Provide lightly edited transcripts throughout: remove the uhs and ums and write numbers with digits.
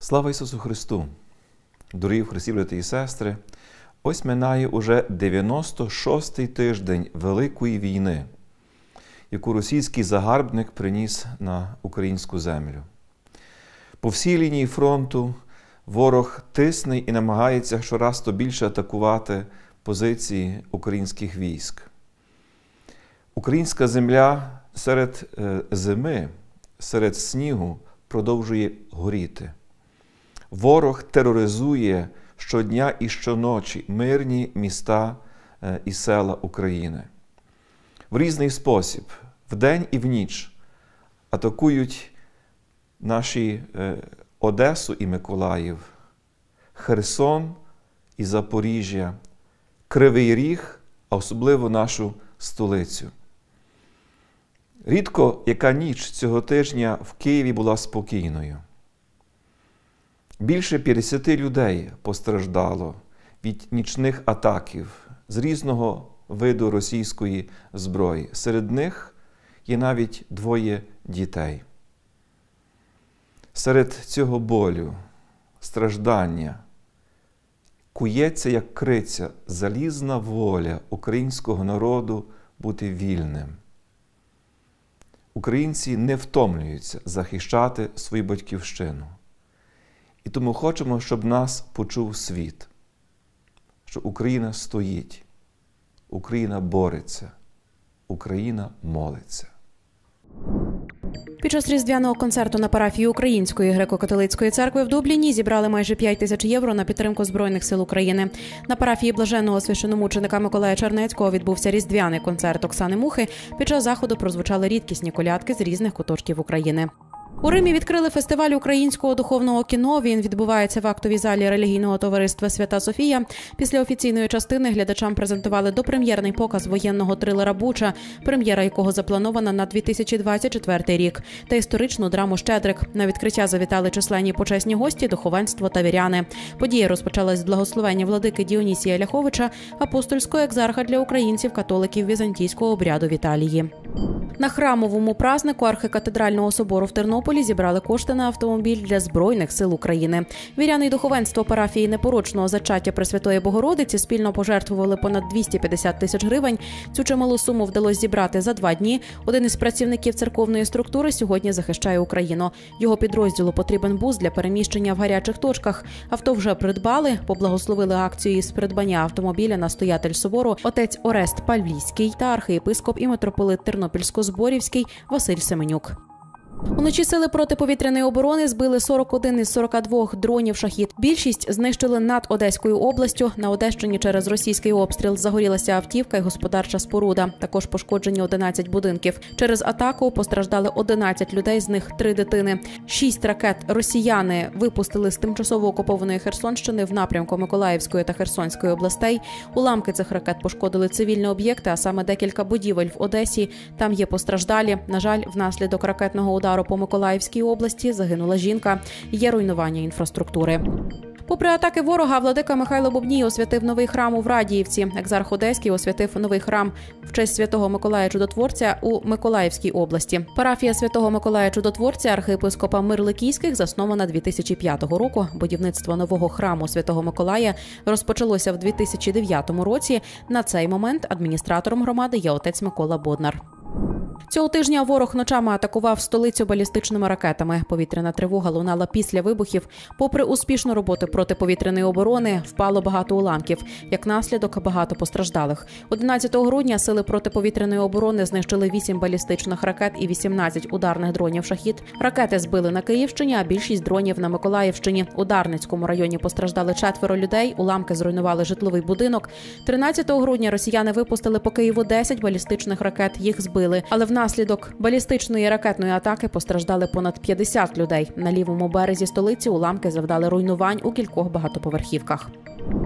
Слава Ісусу Христу! Дорогі в Христі, брати і сестри, ось минає уже 96-й тиждень Великої війни, яку російський загарбник приніс на українську землю. По всій лінії фронту ворог тисне і намагається щораз то більше атакувати позиції українських військ. Українська земля серед зими, серед снігу продовжує горіти. Ворог тероризує щодня і щоночі мирні міста і села України. В різний спосіб, вдень і в ніч, атакують наші Одесу і Миколаїв, Херсон і Запоріжжя, Кривий Ріг, а особливо нашу столицю. Рідко яка ніч цього тижня в Києві була спокійною. Більше 50 людей постраждало від нічних атаків з різного виду російської зброї. Серед них є навіть 2 дітей. Серед цього болю, страждання кується, як криця, залізна воля українського народу бути вільним. Українці не втомлюються захищати свою батьківщину. І тому хочемо, щоб нас почув світ, що Україна стоїть, Україна бореться, Україна молиться. Під час різдвяного концерту на парафії Української греко-католицької церкви в Дубліні зібрали майже 5 тисяч євро на підтримку Збройних сил України. На парафії блаженного священомученика Миколая Чернецького відбувся різдвяний концерт Оксани Мухи. Під час заходу прозвучали рідкісні колядки з різних куточків України. У Римі відкрили фестиваль українського духовного кіно. Він відбувається в актовій залі релігійного товариства «Свята Софія». Після офіційної частини глядачам презентували допрем'єрний показ воєнного трилера «Буча», прем'єра якого запланована на 2024 рік, та історичну драму «Щедрик». На відкриття завітали численні почесні гості, духовенство та віряни. Подія розпочалась з благословення владики Діонісія Ляховича, апостольського екзарха для українців-католиків візантійського обряду в Італії. На храмовому празнику архікатедрального собору в Тернополі зібрали кошти на автомобіль для Збройних сил України. Віряни й духовенство парафії Непорочного зачаття Пресвятої Богородиці спільно пожертвували понад 250 тисяч гривень. Цю чималу суму вдалося зібрати за 2 дні. Один із працівників церковної структури сьогодні захищає Україну. Його підрозділу потрібен бус для переміщення в гарячих точках. Авто вже придбали, поблагословили акцію із придбання автомобіля настоятель собору отець Орест Павлійський та архієпископ і митрополит Тернопільсько-Зборівський Василь Семенюк. Уночі сили протиповітряної оборони збили 41 із 42 дронів «Шахід». Більшість знищили над Одеською областю. На Одещині через російський обстріл загорілася автівка і господарча споруда. Також пошкоджені 11 будинків. Через атаку постраждали 11 людей, з них 3 дитини. 6 ракет росіяни випустили з тимчасово окупованої Херсонщини в напрямку Миколаївської та Херсонської областей. Уламки цих ракет пошкодили цивільні об'єкти, а саме декілька будівель в Одесі. Там є постраждалі. На жаль, внаслідок ракетного удару по Миколаївській області загинула жінка. Є руйнування інфраструктури. Попри атаки ворога, владика Михайло Бубній освятив новий храм у Врадіївці. Екзарх Одеський освятив новий храм в честь святого Миколая Чудотворця у Миколаївській області. Парафія святого Миколая Чудотворця архієпископа Мирликійських заснована 2005 року. Будівництво нового храму святого Миколая розпочалося в 2009 році. На цей момент адміністратором громади є отець Микола Боднар. Цього тижня ворог ночами атакував столицю балістичними ракетами. Повітряна тривога лунала після вибухів. Попри успішну роботу протиповітряної оборони, впало багато уламків. Як наслідок, багато постраждалих. 11 грудня сили протиповітряної оборони знищили 8 балістичних ракет і 18 ударних дронів «Шахід». Ракети збили на Київщині, а більшість дронів на Миколаївщині. У Дарницькому районі постраждали 4 людей, уламки зруйнували житловий будинок. 13 грудня росіяни випустили по Києву 10 балістичних ракет, їх збили. Але внаслідок балістичної ракетної атаки постраждали понад 50 людей. На лівому березі столиці уламки завдали руйнувань у кількох багатоповерхівках.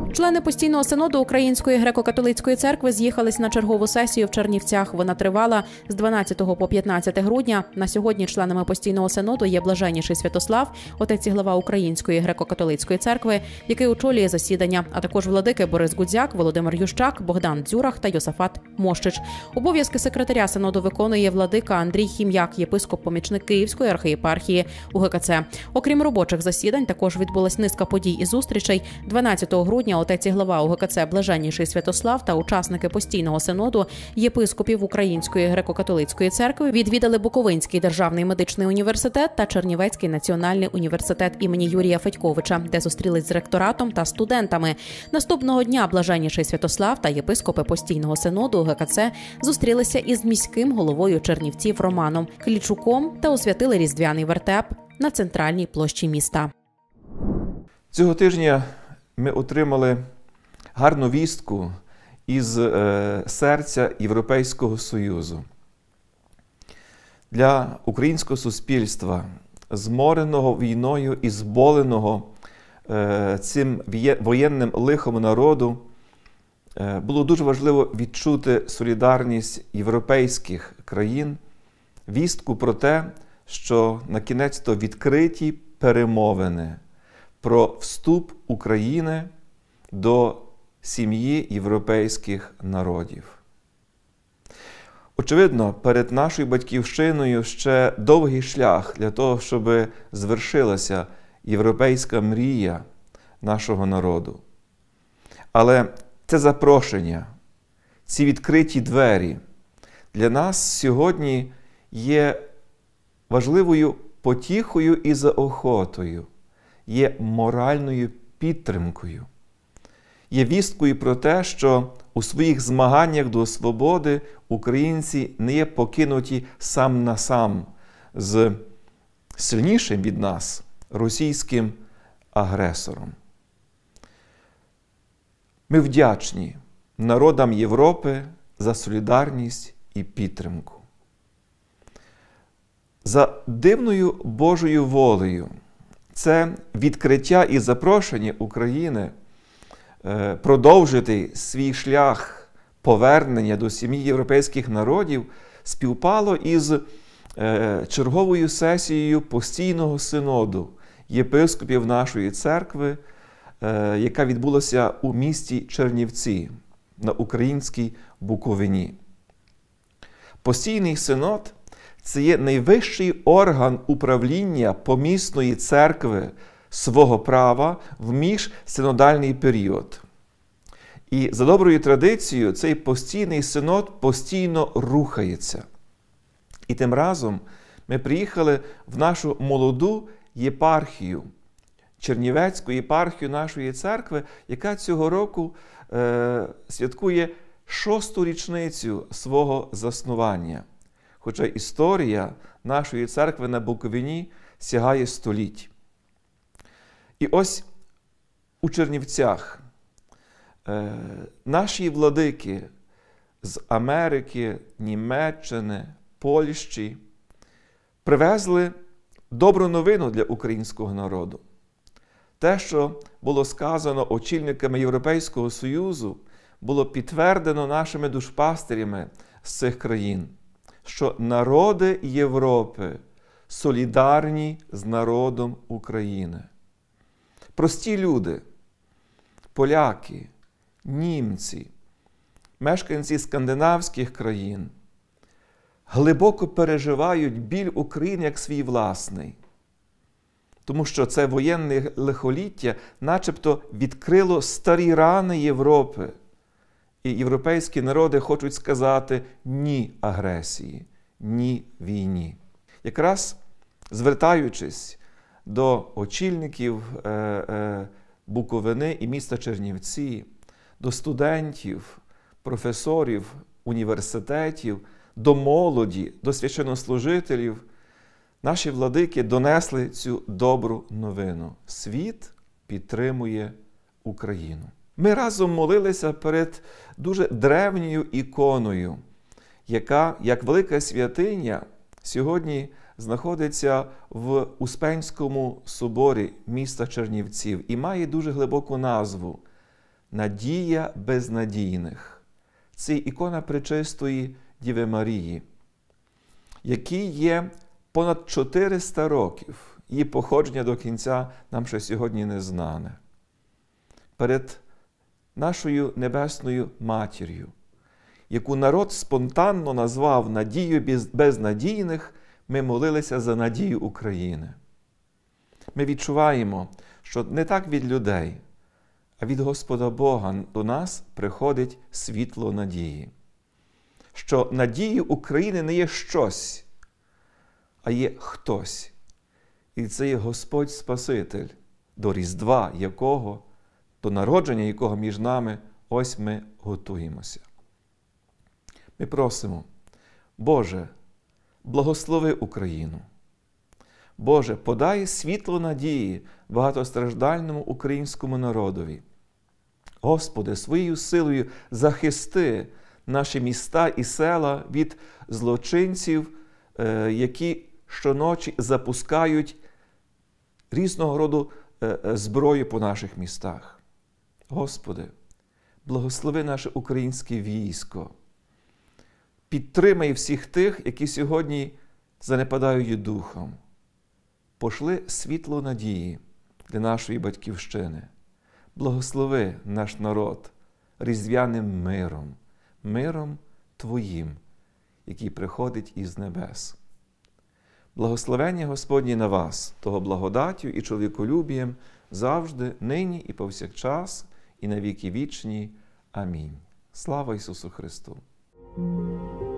Члени постійного синоду Української греко-католицької церкви з'їхались на чергову сесію в Чернівцях. Вона тривала з 12 по 15 грудня. На сьогодні членами постійного синоду є блаженніший Святослав, отець і глава Української греко-католицької церкви, який очолює засідання, а також владики Борис Гудзяк, Володимир Ющак, Богдан Дзюрах та Йосафат Мощич. Обов'язки секретаря синоду виконує владика Андрій Хім'як, єпископ-помічник Київської архієпархії УГКЦ. Окрім робочих засідань, також відбулась низка подій і зустрічей. 12 грудня отець і глава УГКЦ блаженніший Святослав та учасники постійного синоду єпископів Української греко-католицької церкви відвідали Буковинський державний медичний університет та Чернівецький національний університет імені Юрія Федьковича, де зустрілись з ректоратом та студентами. Наступного дня блаженніший Святослав та єпископи постійного синоду УГКЦ зустрілися із міським головою Чернівців Романом Клічуком та освятили різдвяний вертеп на центральній площі міста. Цього тижня ми отримали гарну вістку із серця Європейського Союзу. Для українського суспільства, змореного війною і зболеного цим воєнним лихом народу, було дуже важливо відчути солідарність європейських країн, вістку про те, що на-кінець-то відкриті перемовини про вступ України до сім'ї європейських народів. Очевидно, перед нашою батьківщиною ще довгий шлях для того, щоб звершилася європейська мрія нашого народу. Але це запрошення, ці відкриті двері для нас сьогодні є важливою потіхою і заохотою, є моральною підтримкою, є вісткою про те, що у своїх змаганнях до свободи українці не є покинуті сам на сам з сильнішим від нас російським агресором. Ми вдячні народам Європи за солідарність і підтримку. За дивною Божою волею це відкриття і запрошення України продовжити свій шлях повернення до сім'ї європейських народів співпало із черговою сесією постійного синоду єпископів нашої церкви, яка відбулася у місті Чернівці на українській Буковині. Постійний синод – це є найвищий орган управління помісної церкви свого права в міжсинодальний період. І за доброю традицією цей постійний синод постійно рухається. І тим разом ми приїхали в нашу молоду єпархію, Чернівецьку єпархію нашої церкви, яка цього року святкує 6-ту річницю свого заснування. Хоча історія нашої церкви на Буковині сягає століть. І ось у Чернівцях наші владики з Америки, Німеччини, Польщі привезли добру новину для українського народу. Те, що було сказано очільниками Європейського Союзу, було підтверджено нашими душпастирями з цих країн, що народи Європи солідарні з народом України. Прості люди, поляки, німці, мешканці скандинавських країн глибоко переживають біль України як свій власний. Тому що це воєнне лихоліття начебто відкрило старі рани Європи. І європейські народи хочуть сказати «ні» агресії, «ні» війні. Якраз звертаючись до очільників Буковини і міста Чернівці, до студентів, професорів, університетів, до молоді, до священнослужителів, наші владики донесли цю добру новину. Світ підтримує Україну. Ми разом молилися перед дуже древньою іконою, яка, як велика святиня, сьогодні знаходиться в Успенському соборі міста Чернівців і має дуже глибоку назву надія безнадійних. Це ікона Пречистої Діви Марії, якій є понад 400 років. Її походження до кінця нам ще сьогодні не знане. Перед нашою Небесною Матір'ю, яку народ спонтанно назвав надією безнадійних, ми молилися за надію України. Ми відчуваємо, що не так від людей, а від Господа Бога до нас приходить світло надії. Що надією України не є щось, а є хтось. І це є Господь Спаситель, до Різдва якого, до народження якого між нами ось ми готуємося. Ми просимо, Боже, благослови Україну. Боже, подай світло надії багатостраждальному українському народові. Господи, своєю силою захисти наші міста і села від злочинців, які щоночі запускають різного роду зброю по наших містах. Господи, благослови наше українське військо. Підтримай всіх тих, які сьогодні занепадають духом. Пошли світло надії для нашої Батьківщини. Благослови наш народ різдвяним миром, миром Твоїм, який приходить із небес. Благословення Господнє на вас, того благодаттю і чоловіколюбієм завжди, нині і повсякчас, і на віки вічні. Амінь. Слава Ісусу Христу!